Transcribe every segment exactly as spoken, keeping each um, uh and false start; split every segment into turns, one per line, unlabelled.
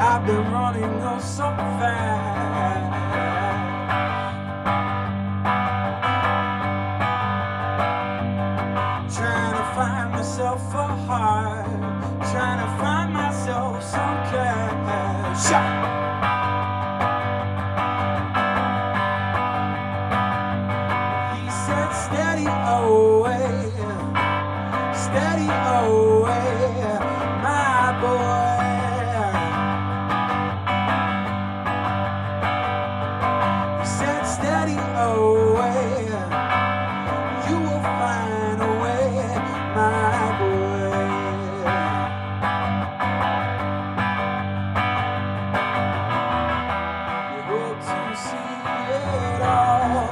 I've been running oh so fast, trying to find myself a heart, trying to find myself some cash. He said steady away, steady away, my boy. He said steady away, you will find a way, my boy. You hope to see it all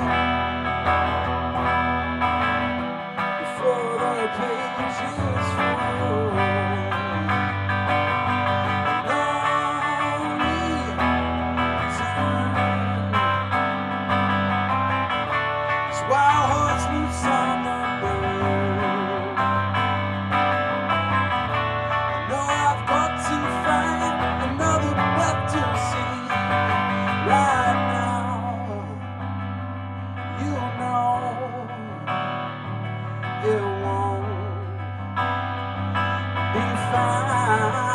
before the pages fall. Wild hearts loose on the road. I know I've got to find another breath to see right now. You know it won't be found.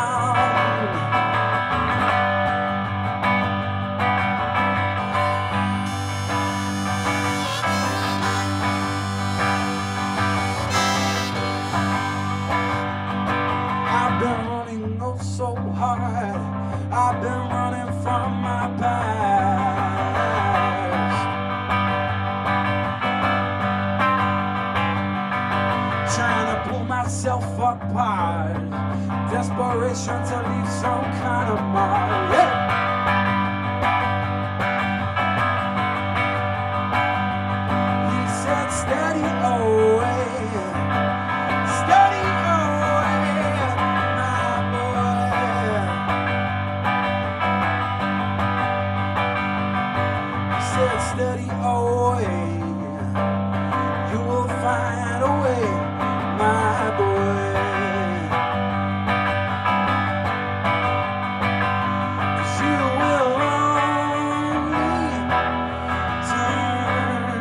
I've been running oh so hard, I've been running from my past, trying to pull myself apart, desperation to leave some kind of mark. Yeah. He said steady away, steady away, my boy. He said steady away, you will find a way, my boy. 'Cause you will only turn.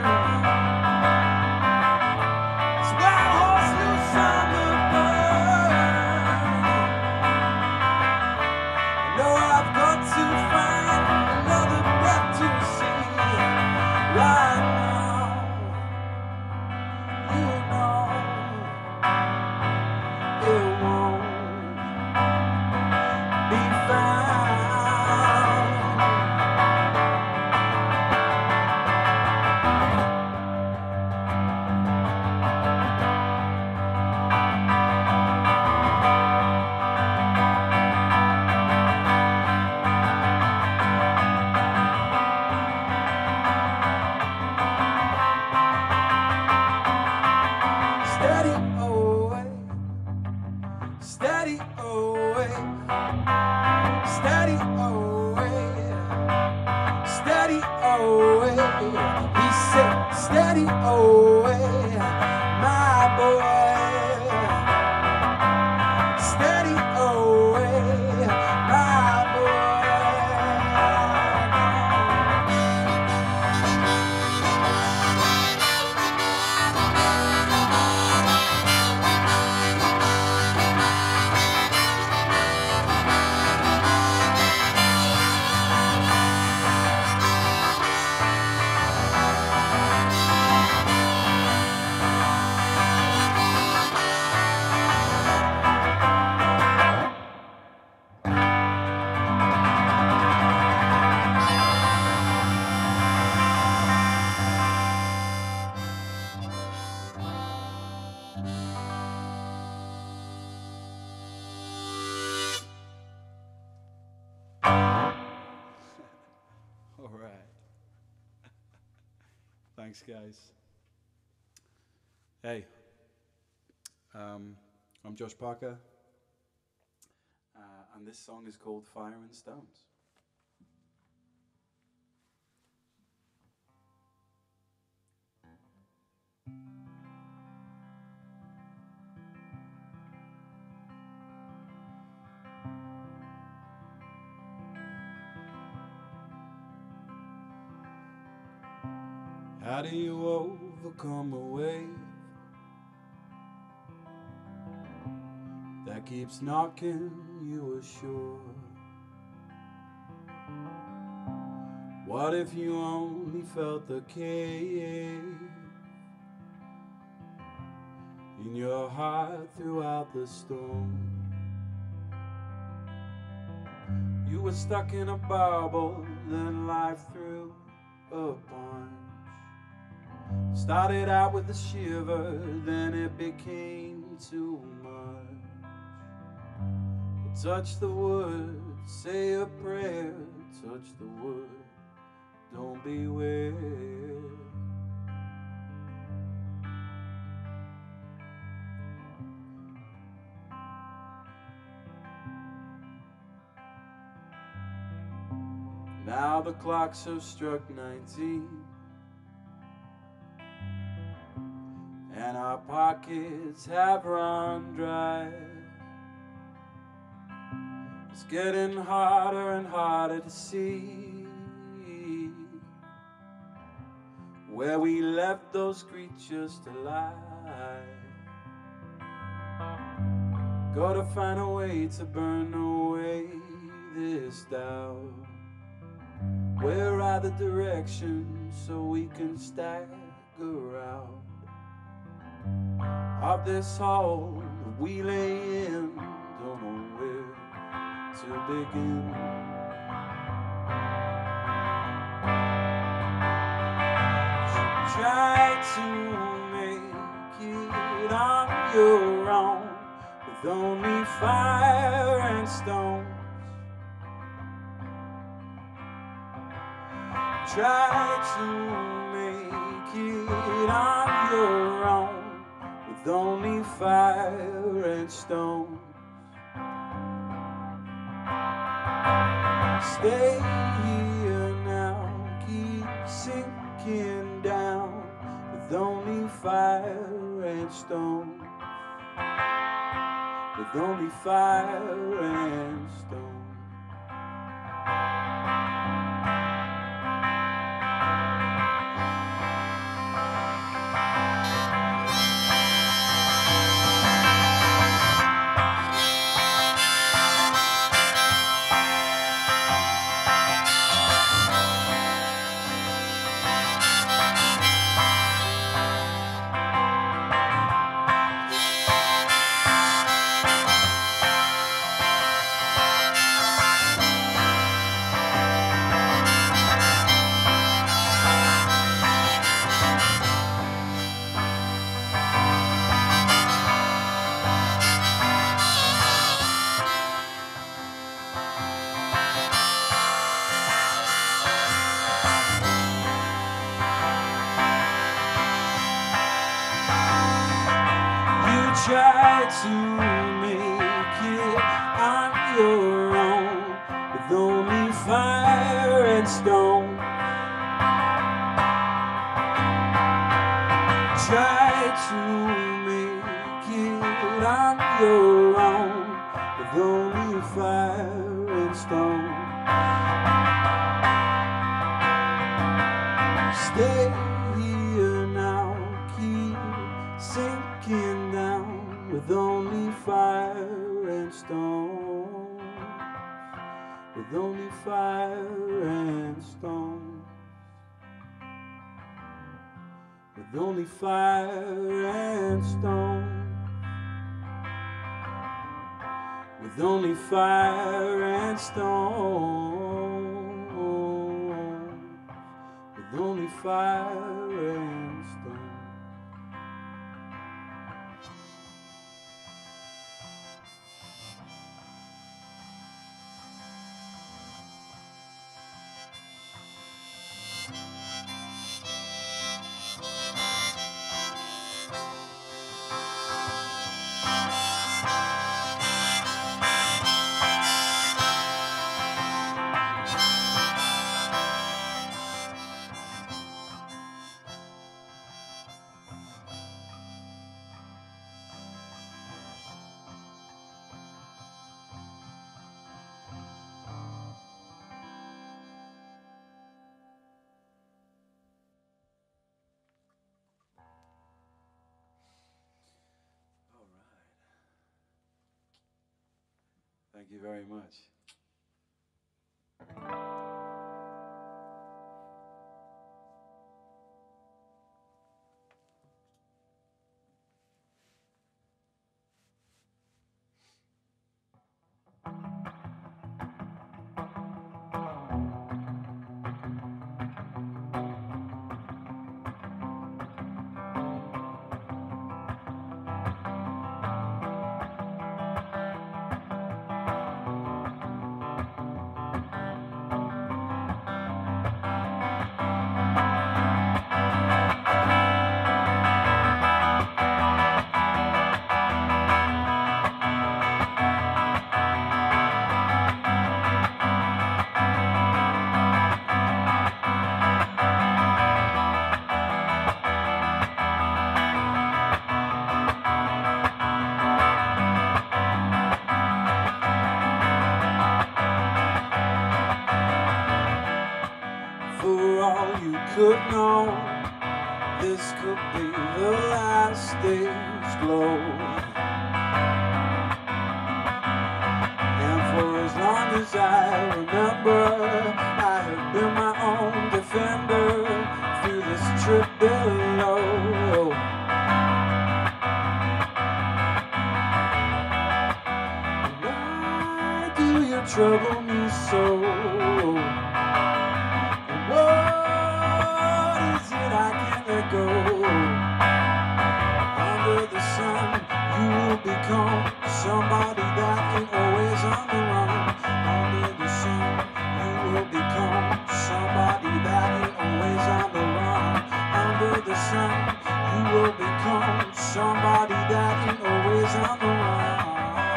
It's wild horse loose on the burn. I know I've got to find another breath to see right now. You know it won't be found. Steady away, steady away, steady away, steady away. He said steady away, my boy. Steady away, my boy. All right. Thanks, guys. Hey, um, I'm Josh Parker, uh, and this song is called Fire and Stones. How do you overcome a wave that keeps knocking you ashore? What if you only felt the cave in your heart throughout the storm? You were stuck in a bubble, then life threw a punch. Started out with a shiver, then it became too much. You touch the wood, say a prayer, touch the wood, don't be weird. Now the clocks have struck nineteen, and our pockets have run dry. It's getting harder and harder to see where we left those creatures to lie. Gotta find a way to burn away this doubt. Where are the directions so we can stagger out of this hole we lay in? Don't know where to begin. Try to make it on your own with only fire and stone. Try to make it on your own with only fire and stone. Stay here now, keep sinking down with only fire and stone. With only fire and stone. Try to make it on your own with only fire and stone. Try to make it on your own with only fire and stone. Stay here now, keep sinking down with only fire and stone. With only fire and stone. With only fire and stone. With only fire and stone. With only fire and stone. Thank you very much. For all you could know, this could be the last day's glow. And for as long as I remember, I have been my own defender through this trip below. Why do you trouble me so? Go. Under the sun, you will become somebody that ain't always on the run. Under the sun, you will become somebody that ain't always on the run. Under the sun, you will become somebody that ain't always on the run.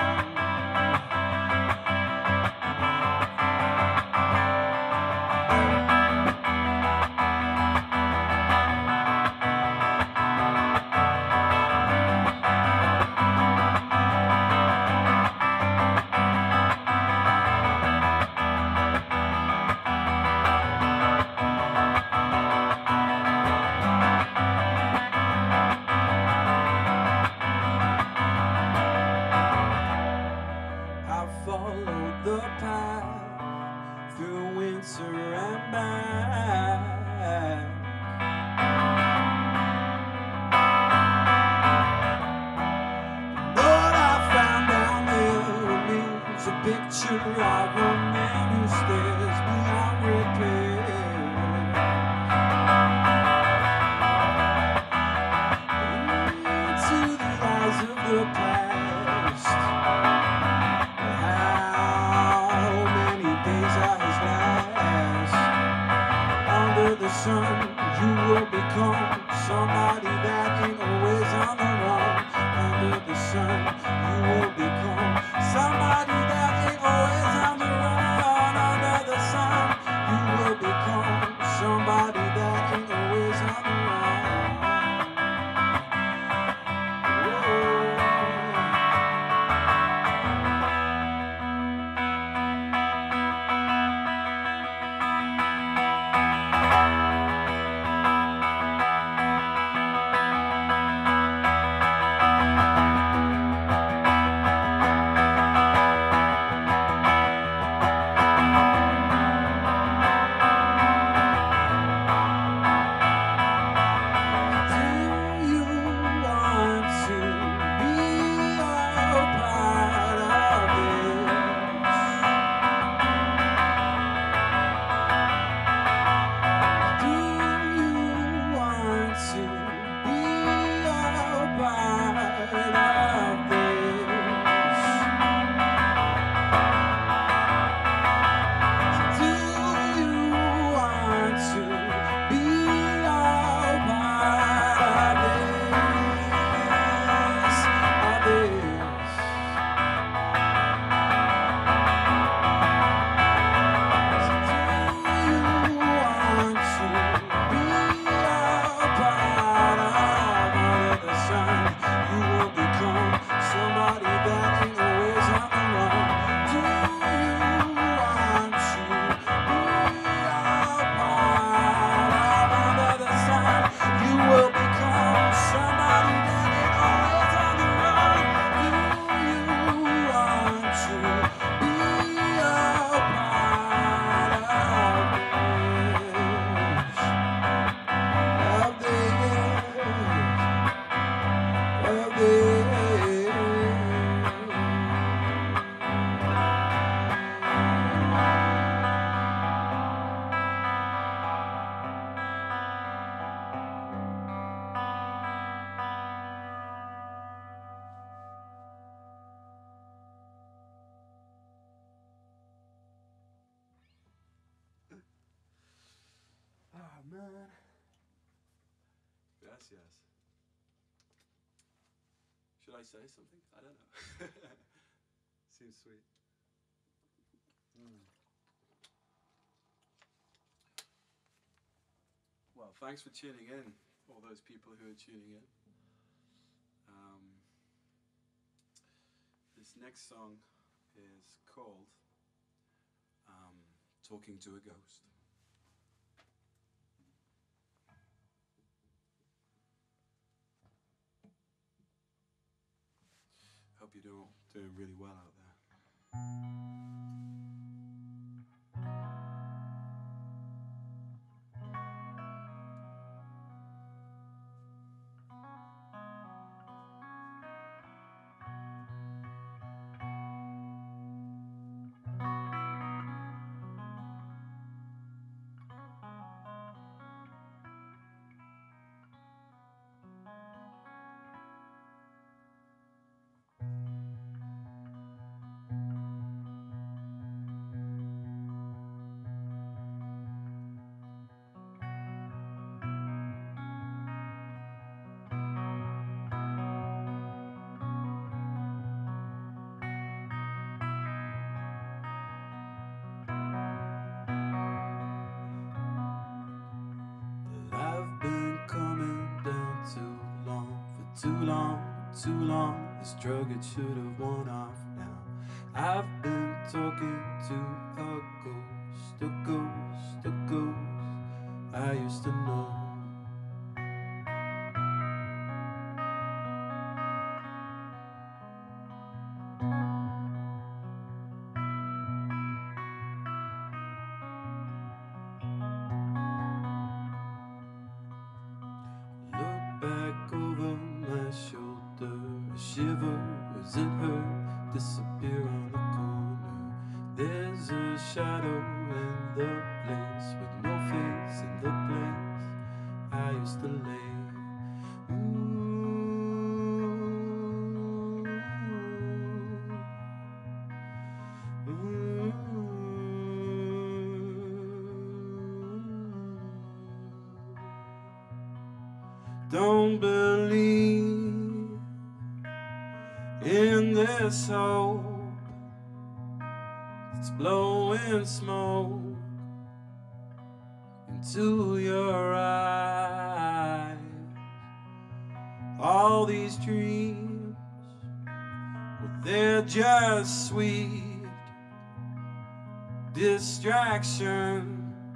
Followed the path through winter and back. Lord, I found down there remains a picture of a man who stares beyond repair into the eyes of the past. Under the sun, you will become somebody that ain't always on the run. Under the sun, you will become somebody that ain't always on the run. Under the sun, you will become somebody that ain't always on the run. Whoa. man. Gracias. Should I say something? I don't know. Seems sweet. Mm. Well, thanks for tuning in, all those people who are tuning in. Um, this next song is called um, Talking to a Ghost. Hope you're doing, doing really well out there. I've been coming down too long, for too long, too long. This drug, it should have worn off now. I've been talking to a ghost, a ghost, a ghost I used to know. Look back over my shoulder, a shiver, was it her? Disappear on the corner. There's a shadow in the place, with no face in the place I used to lay. Ooh, ooh, don't believe in this hope, it's blowing smoke into your eyes. All these dreams, well, they're just sweet distractions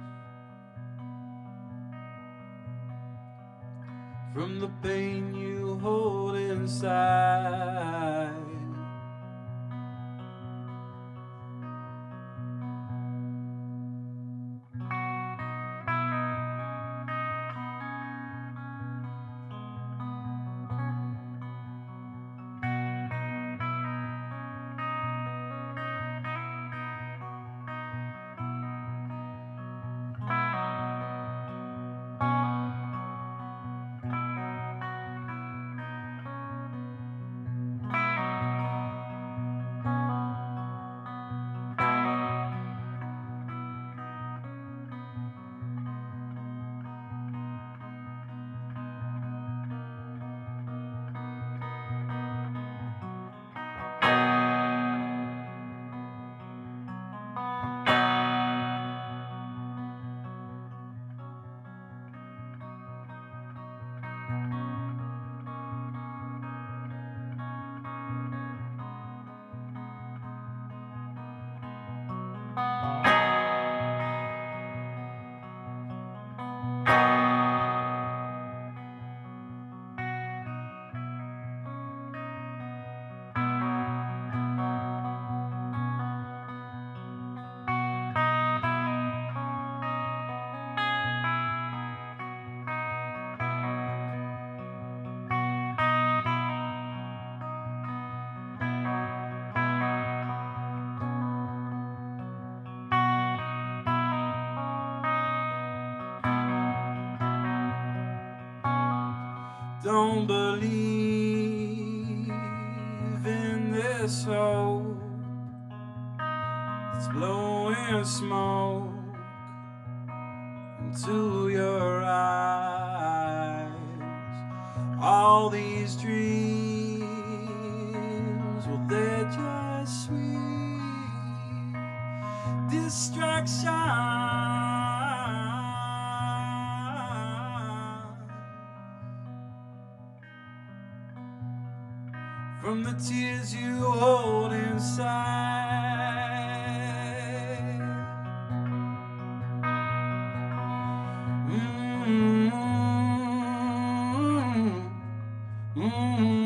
from the pain you hold inside. Don't believe in this hope, it's blowing smoke into your eyes. All these dreams, well, they're just sweet distractions from the tears you hold inside. Mm-hmm. Mm-hmm.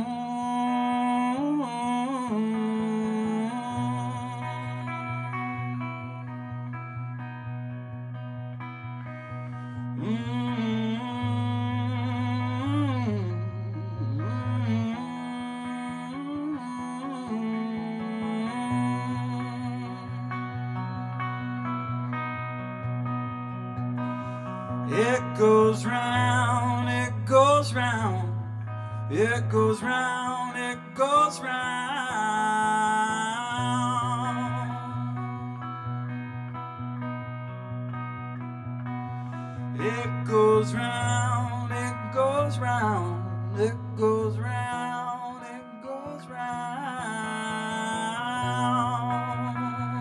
It goes round, it goes round, it goes round, it goes round. It goes round, it goes round, it goes round, it goes round.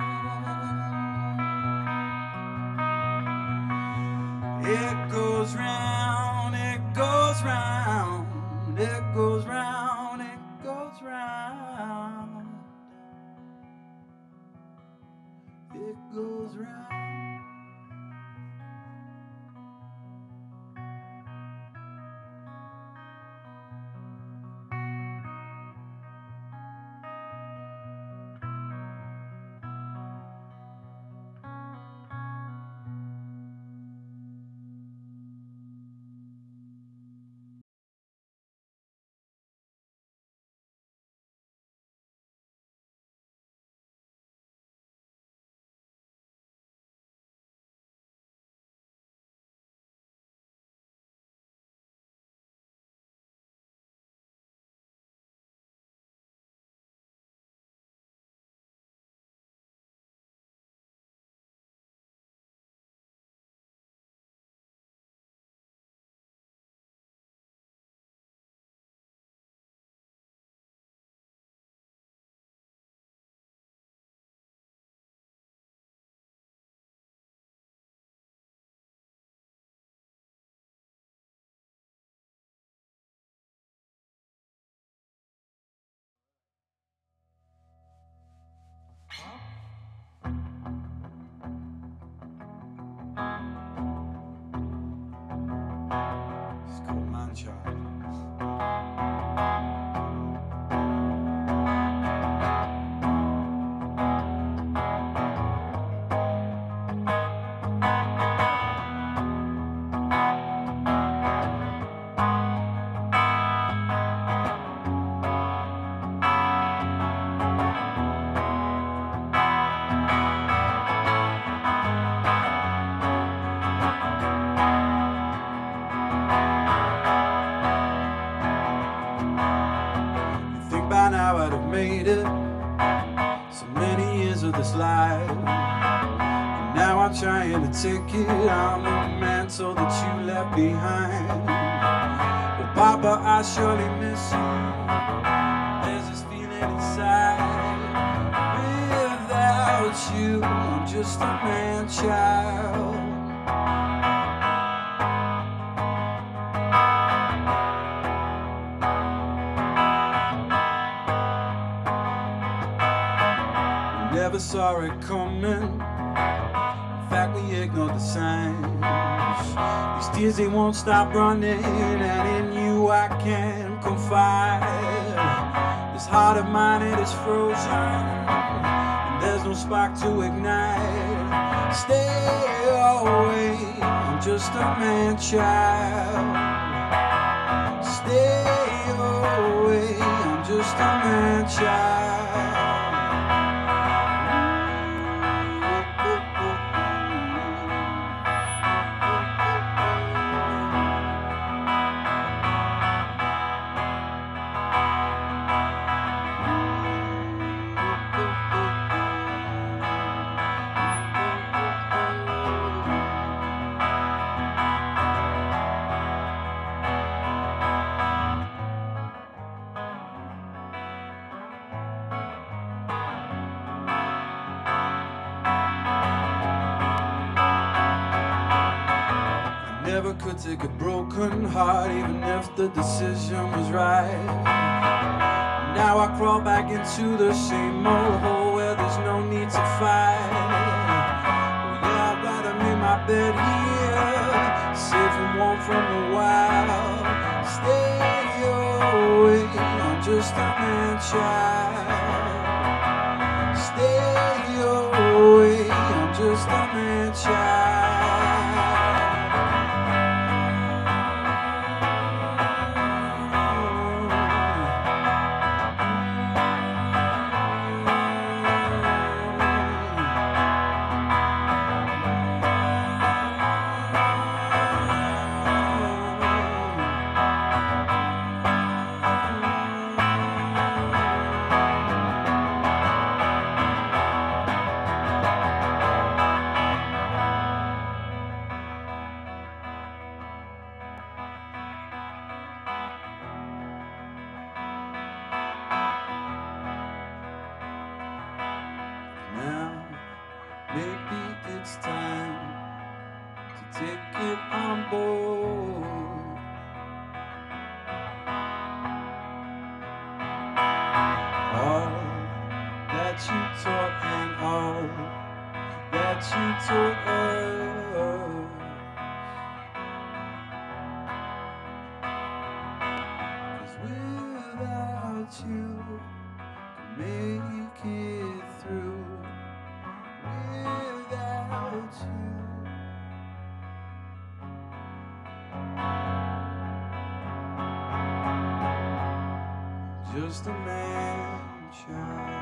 It goes round, it goes round, it goes round, it goes round. It goes round. It's called Man-Child. By now I'd have made it so many years of this life, and now I'm trying to take it. I'm the mantle that you left behind. But Papa, I surely miss you. There's this feeling inside. Without you, I'm just a man-child. Never saw it coming. In fact, we ignored the signs. These tears, they won't stop running, and in you I can confide. This heart of mine, it is frozen, and there's no spark to ignite. Stay away, I'm just a man-child. Stay away, I'm just a man-child. never could take a broken heart, even if the decision was right. Now I crawl back into the same old hole where there's no need to fight. Oh yeah, I'd rather make my bed here, safe and warm from the wild. Stay away, I'm just a man child. Stay away, I'm just a man child. Maybe it's time to take it on board. All that you taught and all that you taught us, 'cause without you to make it through. Without you, just a man child.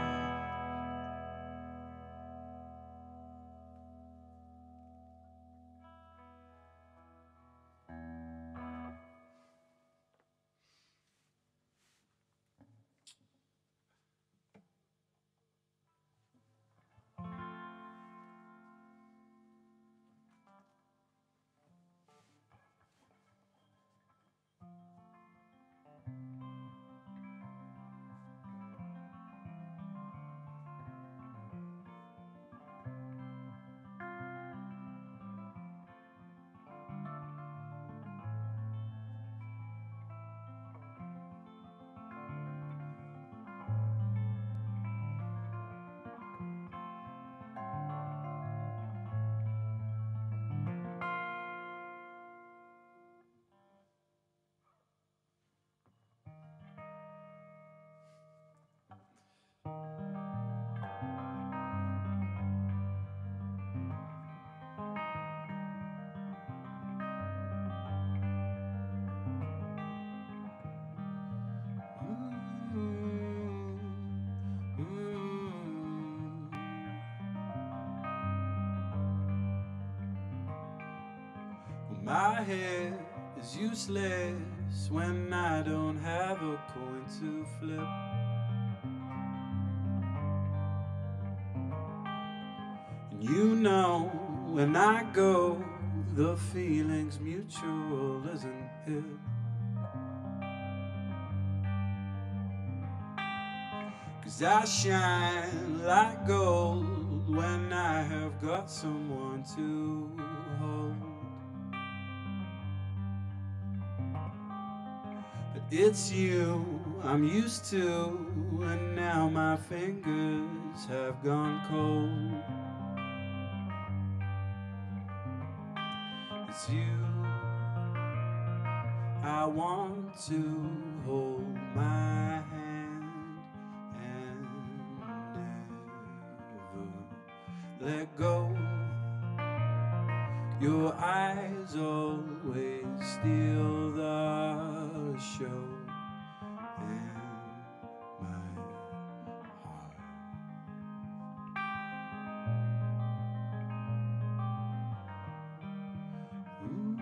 My head is useless when I don't have a coin to flip. And you know, when I go, the feeling's mutual, isn't it? 'Cause I shine like gold when I have got someone to hold. It's you I'm used to, and now my fingers have gone cold. It's you I want to hold my hand and never let go. Your eyes always steal the show, and my heart. Ooh.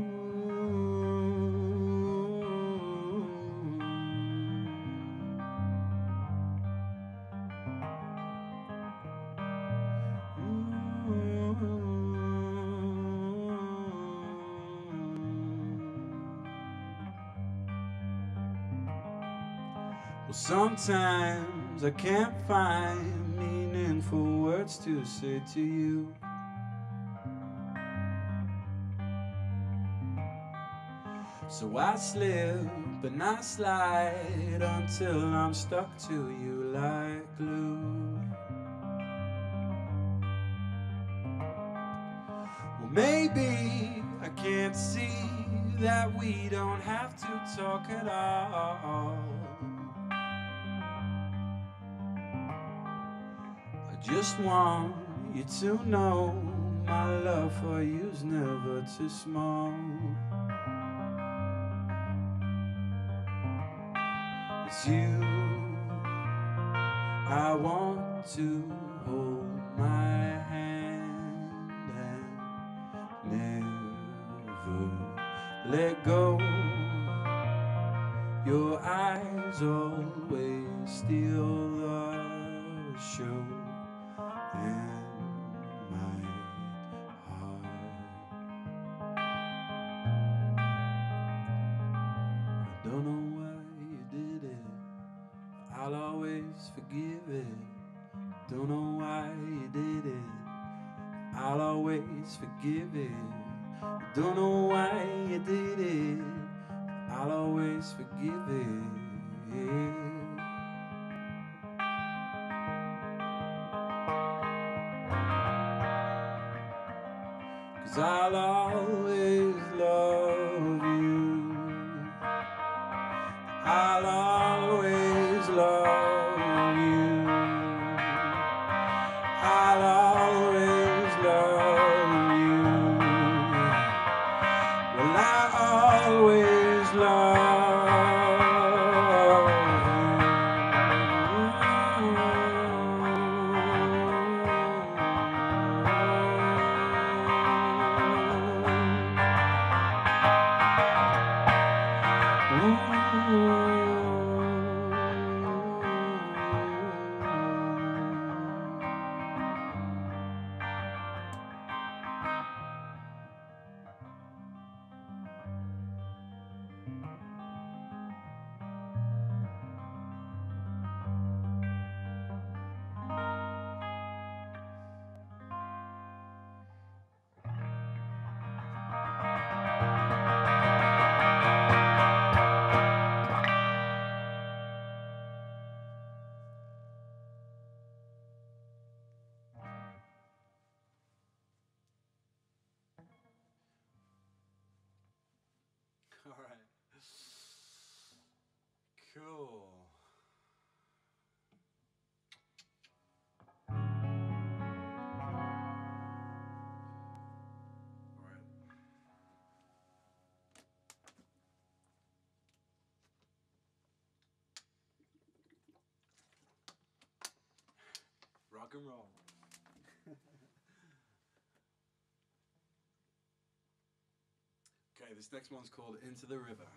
Well, sometimes I can't find meaningful words to say to you. So I slip and I slide until I'm stuck to you like glue. Well, maybe I can't see that we don't have to talk at all. I just want you to know my love for you's never too small. It's you I want to hold my hand and never let go. Your eyes always steal the show, and my heart, I don't know why you did it, I'll always forgive it. Don't know why you did it, I'll always forgive it. Don't know why you did it, I'll always forgive it. 'Cause I'll always love you, I'll always love you, I'll always love you. Well, I always love All right. Cool. All right. Rock and roll. Okay, this next one's called Into the River.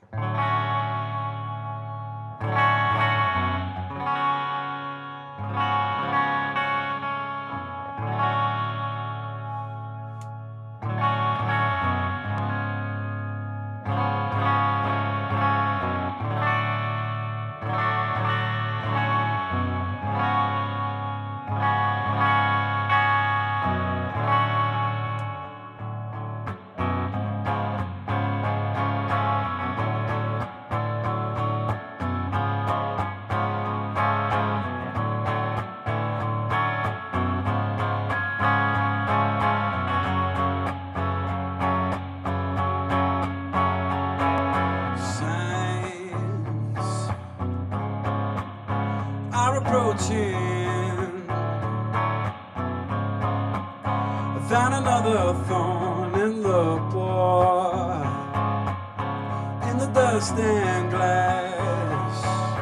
Are approaching. I found another thorn in the pour, in the dust and glass.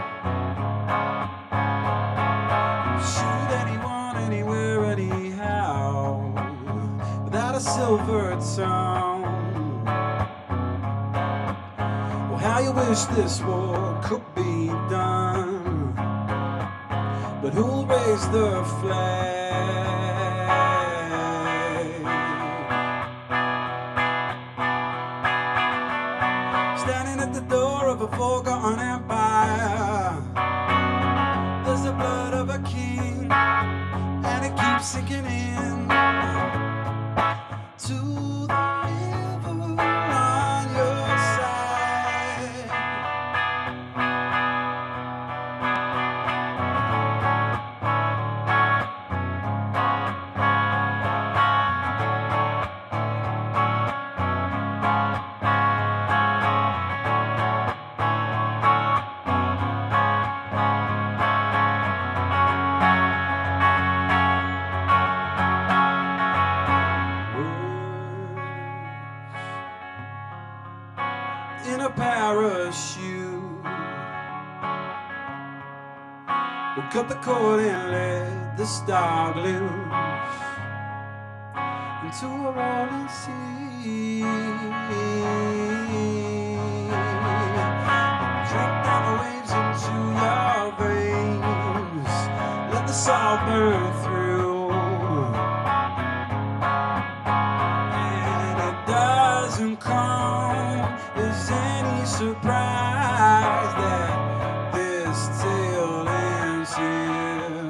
Shoot anyone, anywhere, anyhow, without a silver tongue. Well, how you wish this war could be done. But who'll raise the flag? Standing at the door of a forgotten empire, there's the blood of a king, and it keeps sinking in to the river on your side. a parachute. We'll cut the cord and let the star loose into a rolling sea. Drink down the waves into your veins. Let the salt burn through. And it doesn't come as any surprise that this tale ends here.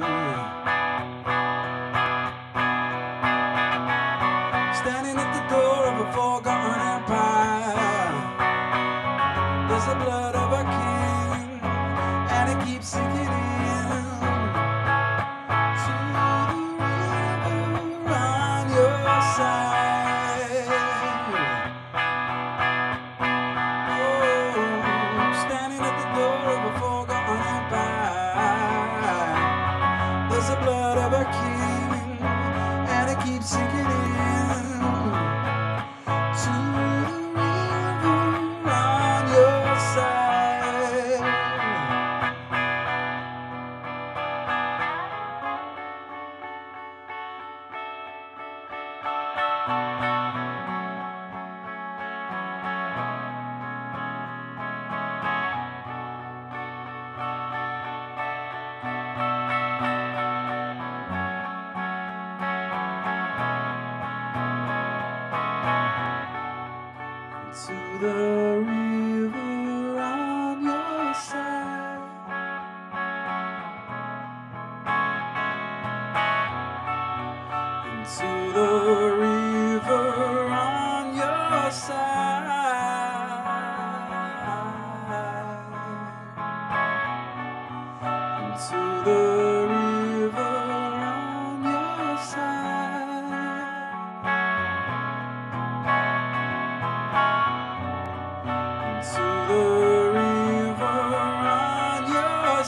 Standing at the door of a forgotten empire, there's the blood of a king, and it keeps sinking in to the river on your side. Oh, standing at the door of a forgotten empire, there's the blood of a king, and it keeps sinking in to the river on your side. To the river on your side. Into the river on your side. Into the river on your side. To the river on your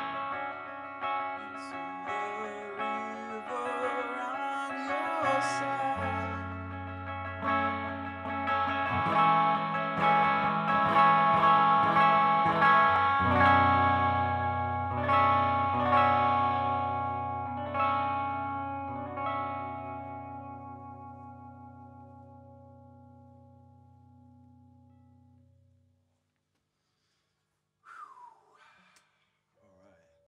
side.